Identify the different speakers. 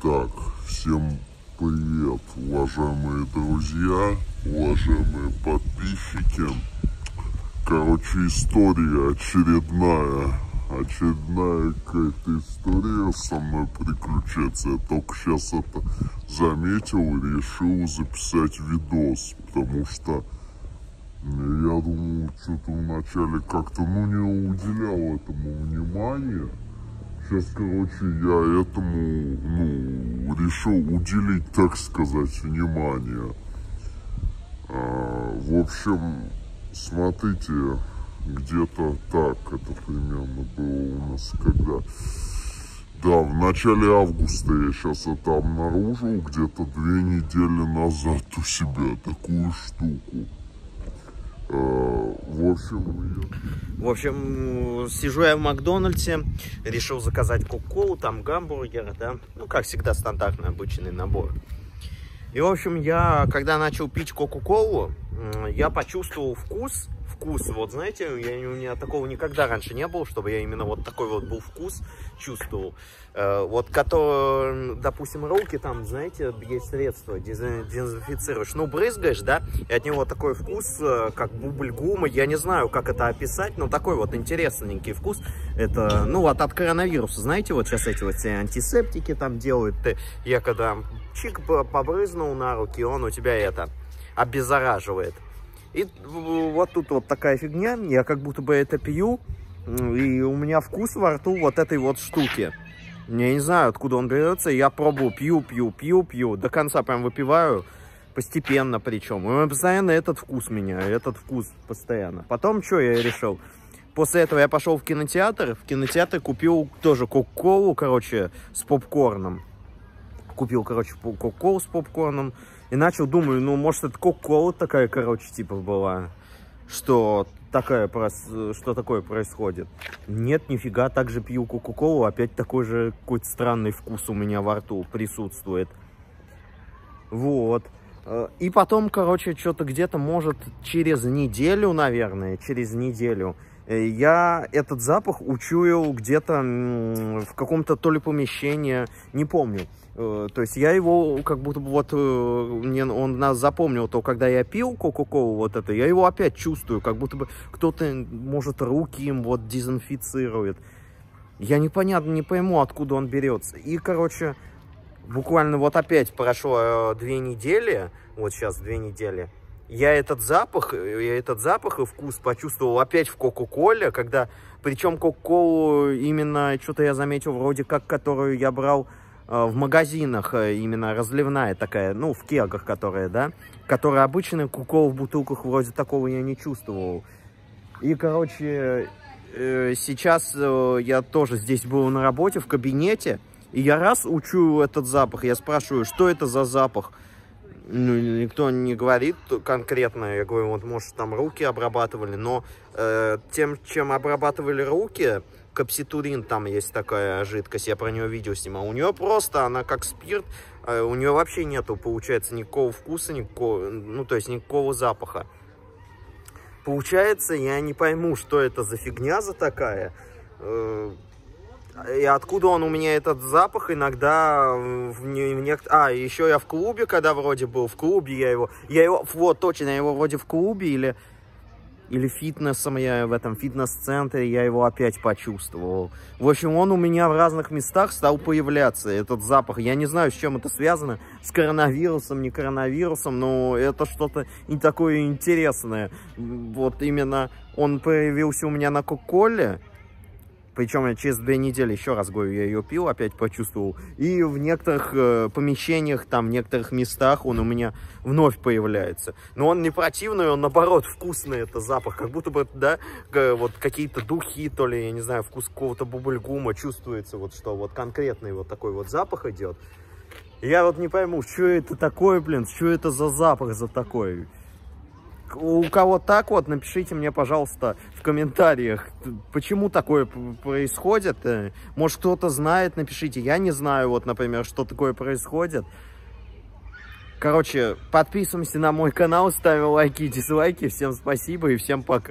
Speaker 1: Так, всем привет, уважаемые друзья, уважаемые подписчики. Короче, история очередная какая-то история со мной приключится. Я только сейчас это заметил и решил записать видос, потому что я думал, что-то вначале как-то, не уделял этому внимания. Сейчас, короче, я этому, решил уделить, так сказать, внимание. В общем, смотрите, где-то так, это примерно было у нас когда... Да, в начале августа я сейчас это обнаружил, где-то 2 недели назад у себя такую штуку. В общем, сижу я в Макдональдсе, решил заказать кока-колу, там гамбургер, да, как всегда, стандартный обычный набор. И, в общем, когда начал пить кока-колу, я почувствовал вкус, вот знаете, у меня такого никогда раньше не было, чтобы я именно вот такой вот был вкус чувствовал. Вот, который, допустим, руки там, знаете, есть средство, дезинфицируешь, брызгаешь, да, и от него такой вкус, как бубль-гума, я не знаю, как это описать, но такой вот интересненький вкус. Это, вот от коронавируса, знаете, вот сейчас эти вот все антисептики там делают, я когда чик побрызнул на руки, он у тебя это обеззараживает. И вот тут вот такая фигня, я как будто бы это пью, и у меня вкус во рту вот этой вот штуки. Я не знаю, откуда он берется, я пробую, пью, до конца прям выпиваю, постепенно причем. И постоянно этот вкус постоянно. Потом что я решил? После этого я пошел в кинотеатр купил тоже кока-колу, короче, с попкорном. Купил, короче, кока-колу с попкорном. И начал, думаю, может, это кока-кола такая, короче, типа была, что такое происходит. Нет, нифига, также пью кока-колу, опять такой же какой-то странный вкус у меня во рту присутствует. Вот. И потом, короче, что-то где-то, может, через неделю, наверное, я этот запах учуял где-то в каком-то то ли помещении, не помню. То есть я его как будто бы он нас запомнил, то когда я пил кока-колу вот это, я его опять чувствую, как будто бы кто-то, может, руки им дезинфицирует. Я не пойму, откуда он берется. И, короче, буквально опять прошло 2 недели, вот сейчас 2 недели, я этот запах и вкус почувствовал опять в кока-коле, причем кока-колу именно, что-то я заметил, вроде как, которую я брал в магазинах, именно разливная такая, в кегах, которая обычная кока-кола в бутылках, вроде такого я не чувствовал. И, короче, сейчас я тоже здесь был на работе, в кабинете, и я раз учую этот запах, я спрашиваю, что это за запах? Никто не говорит конкретно, я говорю, может, там руки обрабатывали, но тем, чем обрабатывали руки, капситурин, там есть такая жидкость, я про нее видео снимал, у нее просто, она как спирт, у нее вообще нету, получается, никакого вкуса, то есть никакого запаха. Получается, я не пойму, что это за фигня такая. И откуда он у меня, этот запах, иногда еще я в клубе, когда вроде был, в клубе я его вроде в клубе или фитнесом, я в этом фитнес-центре, я его опять почувствовал. В общем, он у меня в разных местах стал появляться, этот запах. Я не знаю, с чем это связано, с коронавирусом, не коронавирусом, но это что-то не такое интересное. Вот именно он появился у меня на кока-коле. Причем я через 2 недели, еще раз говорю, я ее пил, опять почувствовал. И в некоторых помещениях, в некоторых местах он у меня вновь появляется. Но он не противный, он наоборот вкусный, это запах. Как будто бы, какие-то духи, то ли, я не знаю, вкус какого-то бубль-гума чувствуется, что конкретный такой запах идет. И я не пойму, что это такое, что это за запах такой. У кого так напишите мне, пожалуйста, в комментариях, почему такое происходит. Может, кто-то знает, напишите. Я не знаю, например, что такое происходит. Короче, подписываемся на мой канал, ставим лайки и дизлайки. Всем спасибо и всем пока.